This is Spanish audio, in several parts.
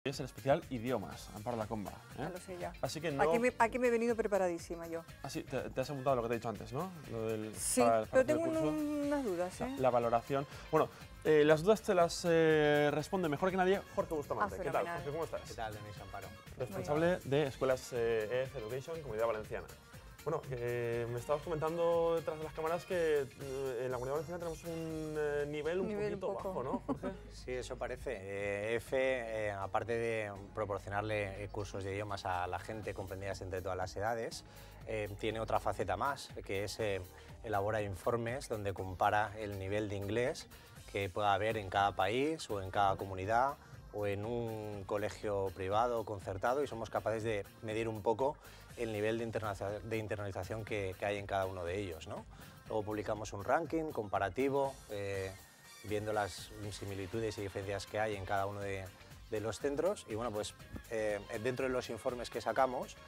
Es el especial idiomas, Amparo Lacomba. Ya lo sé ya. Así que no... Aquí me he venido preparadísima yo. Así, te has apuntado lo que te he dicho antes, ¿no? Lo del, Sí, para pero hacer tengo el curso. unas dudas, ¿eh? La valoración. Bueno, las dudas te las responde mejor que nadie Jorge Bustamante. ¿Qué tal, fenomenal. Jorge? ¿Cómo estás? ¿Qué tal, Denise Amparo? Responsable de Escuelas EF Education, Comunidad Valenciana. Bueno, me estabas comentando detrás de las cámaras que en la Comunidad Valenciana tenemos un nivel un poquito bajo, ¿no, Jorge? Sí, eso parece. EFE, aparte de proporcionarle cursos de idiomas a la gente comprendidas entre todas las edades, tiene otra faceta más, que es elabora informes donde compara el nivel de inglés que pueda haber en cada país o en cada comunidad o en un colegio privado o concertado, y somos capaces de medir un poco el nivel de internalización que hay en cada uno de ellos, ¿no? Luego publicamos un ranking comparativo, viendo las similitudes y diferencias que hay en cada uno de los centros, y bueno, pues dentro de los informes que sacamos,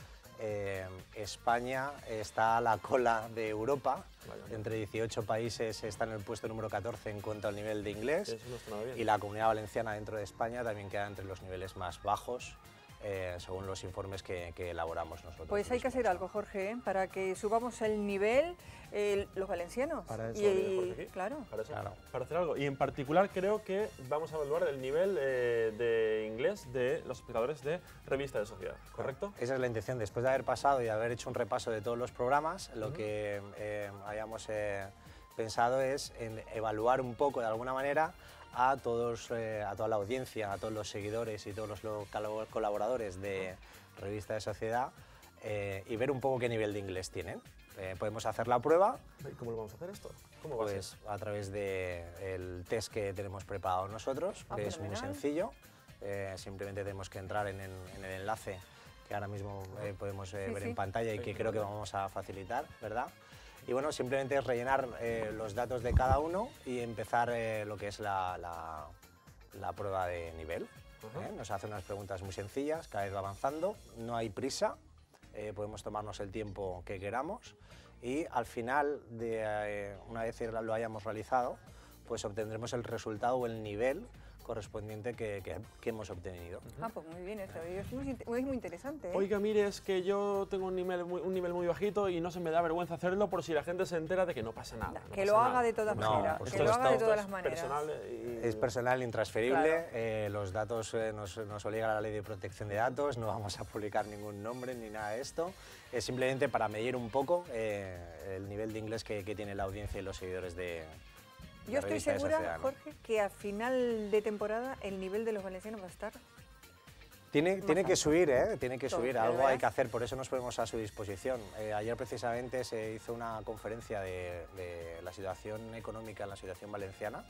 España está a la cola de Europa. Entre 18 países está en el puesto número 14 en cuanto al nivel de inglés. Eso no está nada bien. Y la Comunidad Valenciana dentro de España también queda entre los niveles más bajos, según los informes que elaboramos nosotros. Pues hay que hacer algo, Jorge, para que subamos el nivel los valencianos. Para eso Jorge aquí. Claro. Para eso, Claro. para hacer algo. Y en particular creo que vamos a evaluar el nivel de inglés de los espectadores de Revista de Sociedad, ¿correcto? Esa es la intención. Después de haber pasado y haber hecho un repaso de todos los programas, lo que hayamos pensado es en evaluar un poco, de alguna manera, a toda la audiencia, a todos los seguidores y todos los colaboradores de Revista de Sociedad, y ver un poco qué nivel de inglés tienen. Podemos hacer la prueba. ¿Y cómo lo vamos a hacer esto? ¿Cómo va a Pues ser? a través del test que tenemos preparado nosotros, que es muy fenomenal. sencillo. Simplemente tenemos que entrar en el enlace que ahora mismo podemos ver sí. en pantalla y que creo que vamos a facilitar, ¿verdad? Y bueno, simplemente es rellenar los datos de cada uno y empezar lo que es la prueba de nivel. Nos hace unas preguntas muy sencillas, cada vez va avanzando, no hay prisa, podemos tomarnos el tiempo que queramos, y al final, una vez lo hayamos realizado, pues obtendremos el resultado o el nivel correspondiente que hemos obtenido. Pues muy bien, eso es muy interesante, ¿eh? Oiga, mire, es que yo tengo un nivel muy bajito y no se me da vergüenza hacerlo por si la gente se entera de que no pasa nada. Que lo haga de todas No, maneras, por que lo haga de supuesto. todas las maneras. Personal Es personal, intransferible, Claro. los datos nos obliga la ley de protección de datos, no vamos a publicar ningún nombre ni nada de esto, es simplemente para medir un poco el nivel de inglés que tiene la audiencia y los seguidores de Yo estoy Revista de segura, Sociedad, ¿no? Jorge, que a final de temporada el nivel de los valencianos va a estar... Tiene que alto. subir, tiene que subir, algo ¿verdad? hay que hacer, por eso nos ponemos a su disposición. Ayer precisamente se hizo una conferencia de la situación económica en la situación valenciana,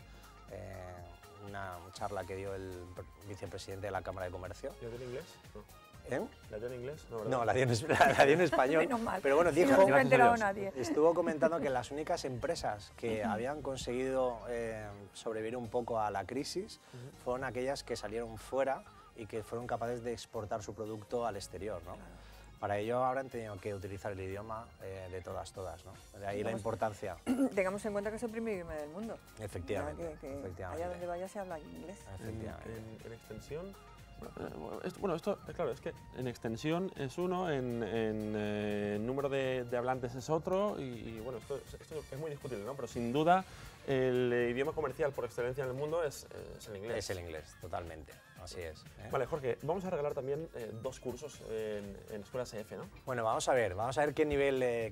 una charla que dio el vicepresidente de la Cámara de Comercio. ¿La dio en inglés? No. ¿Eh? ¿La dio en inglés? No, ¿verdad? No, la dio en español. Menos mal. Pero bueno, Si no, dijo, no se me ha enterado nadie. estuvo comentando que las únicas empresas que habían conseguido sobrevivir un poco a la crisis fueron aquellas que salieron fuera y que fueron capaces de exportar su producto al exterior, ¿no? Para ello habrán tenido que utilizar el idioma de todas, ¿no? De ahí la importancia. Tengamos en cuenta que es el primer idioma del mundo. Efectivamente, Que efectivamente. allá donde vaya se habla inglés. Efectivamente. En extensión... Bueno, esto, claro, es que en extensión es uno, en número de hablantes es otro, y bueno, esto es muy discutible, ¿no? Pero sin duda el idioma comercial por excelencia en el mundo es el inglés. Es el inglés, totalmente, así es. Vale, Jorge, vamos a regalar también 2 cursos en Escuelas EF, ¿no? Bueno, vamos a ver qué nivel,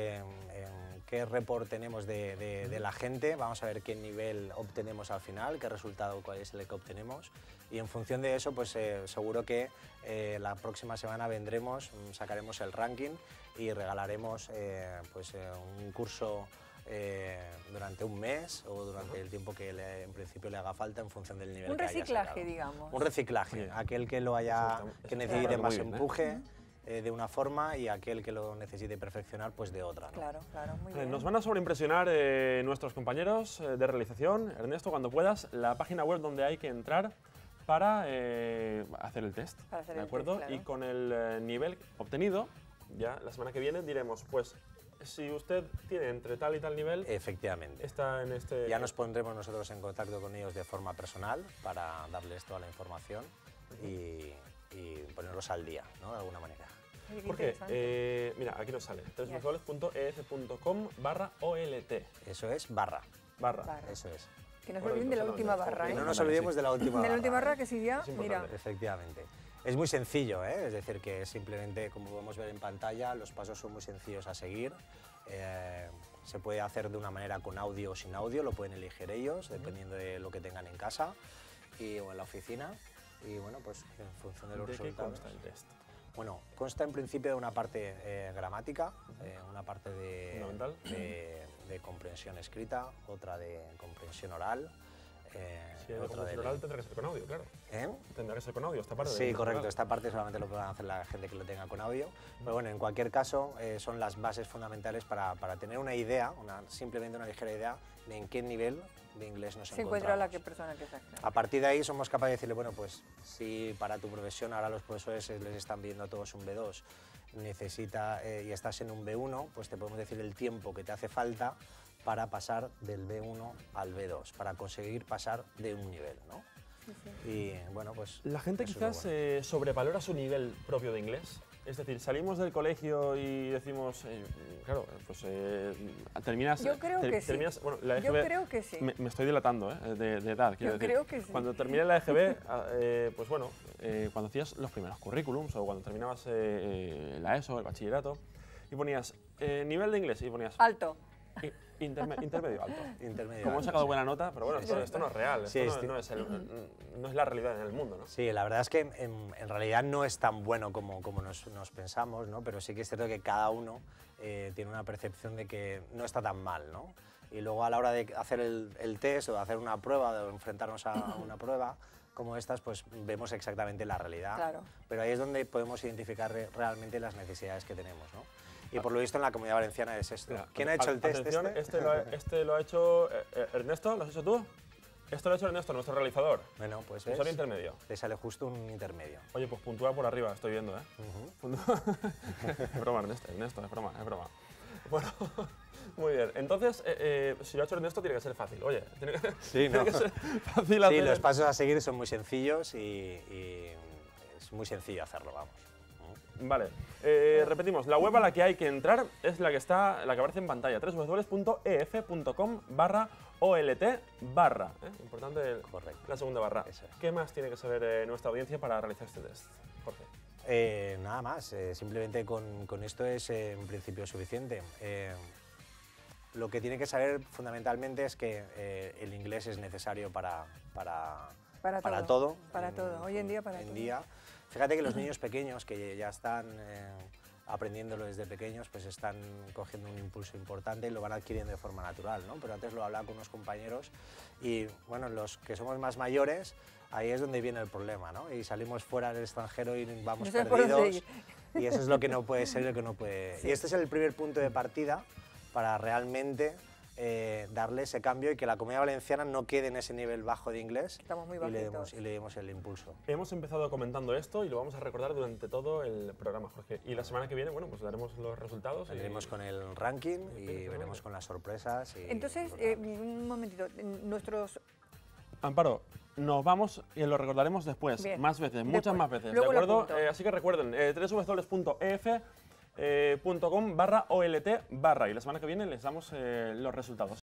qué report tenemos de la gente, vamos a ver qué nivel obtenemos al final, qué resultado, cuál es el que obtenemos, y en función de eso, pues seguro que la próxima semana sacaremos el ranking y regalaremos un curso durante un mes o durante el tiempo que en principio le haga falta en función del nivel Un que haya reciclaje, sacado. digamos. Un reciclaje, aquel que que necesite muy más bien, ¿eh? empuje de una forma y aquel que lo necesite perfeccionar pues de otra, ¿no? Claro, muy Vale, bien. nos van a sobreimpresionar nuestros compañeros de realización. Ernesto, cuando puedas, la página web donde hay que entrar para hacer el test, Para hacer ¿de el acuerdo? test, claro. Y con el nivel obtenido, ya la semana que viene diremos, pues, si usted tiene entre tal y tal nivel, Efectivamente. está en este... Ya nos pondremos nosotros en contacto con ellos de forma personal para darles toda la información y euros al día, ¿no? De alguna manera. Oye, qué Porque, interesante. mira, aquí nos sale, www.ef.com/olt. Eso es barra. Barra. Eso es. Que no se Correcto, olviden de la última exactamente. barra, Que ¿eh? no nos olvidemos de la última De la última barra. barra, que si ya, Es mira, importante. Efectivamente. Es muy sencillo, ¿eh? Es decir, que simplemente, como podemos ver en pantalla, los pasos son muy sencillos a seguir. Se puede hacer de una manera con audio o sin audio, lo pueden elegir ellos, dependiendo de lo que tengan en casa o en la oficina. Y bueno, pues en función de los ¿De qué resultados. consta el test? Bueno, consta en principio de una parte gramática, una parte Fundamental. de comprensión escrita, otra de comprensión oral. Si hay otra comprensión oral tendrá que ser con audio, claro. ¿Eh? Tendrá que ser con audio esta parte. Sí, de correcto. oral. Esta parte solamente lo puede hacer la gente que lo tenga con audio. Pero bueno, en cualquier caso, son las bases fundamentales para tener una idea, simplemente una ligera idea de en qué nivel de inglés nos se encuentra la encontramos. persona que está. A partir de ahí somos capaces de decirle, bueno, pues si para tu profesión ahora los profesores les están viendo a todos un B2, y estás en un B1, pues te podemos decir el tiempo que te hace falta para pasar del B1 al B2, para conseguir pasar de un nivel, ¿no? Sí, sí. Y bueno, pues... La gente eso es quizás lo bueno. sobrevalora su nivel propio de inglés. Es decir, salimos del colegio y decimos, claro, pues terminas... Yo creo que sí. terminas, bueno, la EGB, Yo creo que sí. Me estoy dilatando de edad, quiero Yo decir. creo que sí. Cuando terminé la EGB, pues bueno, cuando hacías los primeros currículums o cuando terminabas la ESO, el bachillerato, y ponías nivel de inglés y ponías Alto. intermedio alto. Intermedio Como he alto, sacado sí. buena nota, pero bueno, esto no es real, Sí, esto no es la realidad en el mundo, ¿no? Sí, la verdad es que en realidad no es tan bueno como nos pensamos, ¿no? Pero sí que es cierto que cada uno tiene una percepción de que no está tan mal, ¿no? Y luego a la hora de hacer el test o de hacer una prueba, de enfrentarnos a una prueba como estas, pues vemos exactamente la realidad. Claro. Pero ahí es donde podemos identificar realmente las necesidades que tenemos, ¿no? Y por lo visto en la Comunidad Valenciana es esto. Mira, ¿Quién ha hecho el test? atención, este lo ha hecho Ernesto, ¿lo has hecho tú? Esto lo ha hecho Ernesto, nuestro realizador. Bueno, pues Usuario ves, intermedio. le sale justo un intermedio. Oye, pues puntúa por arriba, estoy viendo, ¿eh? Ujú. Es broma, Ernesto, es broma. Bueno, muy bien. Entonces, si lo ha hecho Ernesto, tiene que ser fácil. Oye, tiene que, Sí, tiene ¿no? que ser fácil Sí, hacer. los pasos a seguir son muy sencillos y es muy sencillo hacerlo, vamos. Vale, repetimos, la web a la que hay que entrar es la que aparece en pantalla, www.ef.com/olt/. Importante Correcto. la segunda barra. Eso es. ¿Qué más tiene que saber nuestra audiencia para realizar este test, Jorge? Nada más, simplemente con esto es en principio suficiente. Lo que tiene que saber fundamentalmente es que el inglés es necesario para todo. Para todo. Hoy en día para todo. Fíjate que los niños pequeños que ya están aprendiéndolo desde pequeños, pues están cogiendo un impulso importante y lo van adquiriendo de forma natural, ¿no? Pero antes lo hablaba con unos compañeros y, bueno, los que somos más mayores, ahí es donde viene el problema, ¿no? Y salimos fuera del extranjero y vamos No sé por dónde perdidos ir. y eso es lo que no puede ser y lo que no puede... Sí. Y este es el primer punto de partida para realmente darle ese cambio y que la Comunidad Valenciana no quede en ese nivel bajo de inglés. Estamos muy y le bajitos. demos el impulso. Hemos empezado comentando esto y lo vamos a recordar durante todo el programa, Jorge. Y la semana que viene, bueno, pues daremos los resultados. Vendremos con el ranking y veremos con las sorpresas. Y Entonces, un momentito, nuestros... Amparo, nos vamos y lo recordaremos después, Bien. más veces, Después. muchas más veces, Luego ¿de lo acuerdo? apunto. Así que recuerden, www.ef.com/olt/ y la semana que viene les damos los resultados.